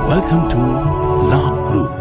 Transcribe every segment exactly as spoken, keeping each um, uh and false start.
Welcome to Labh Group.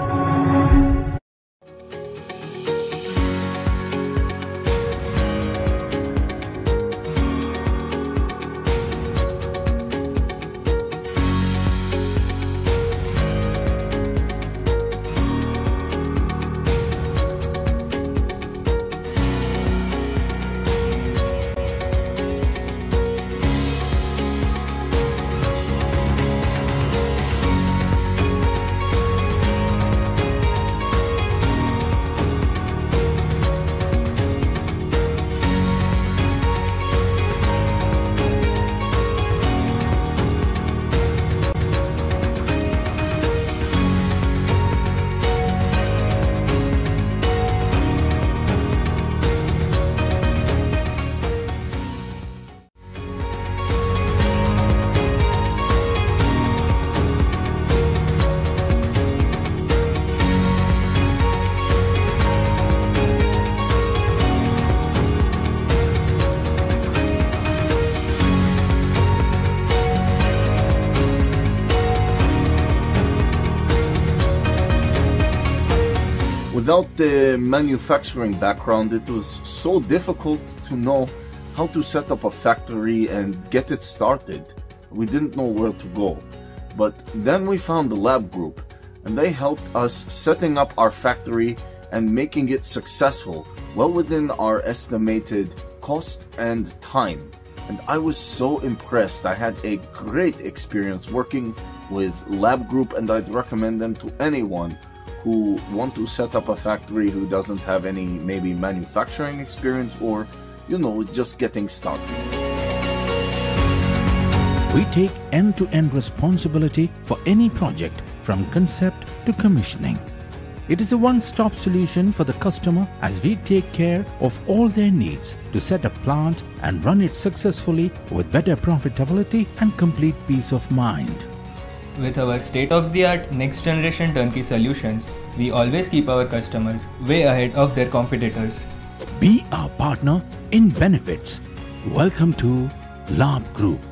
Without the manufacturing background, it was so difficult to know how to set up a factory and get it started. We didn't know where to go. But then we found the Labh Group, and they helped us setting up our factory and making it successful, well within our estimated cost and time. And I was so impressed. I had a great experience working with Labh Group, and I'd recommend them to anyone who want to set up a factory who doesn't have any maybe manufacturing experience or, you know, just getting started. We take end-to-end responsibility for any project from concept to commissioning. It is a one-stop solution for the customer as we take care of all their needs to set a plant and run it successfully with better profitability and complete peace of mind. With our state-of-the-art next-generation turnkey solutions, we always keep our customers way ahead of their competitors. Be our partner in benefits. Welcome to Labh Group.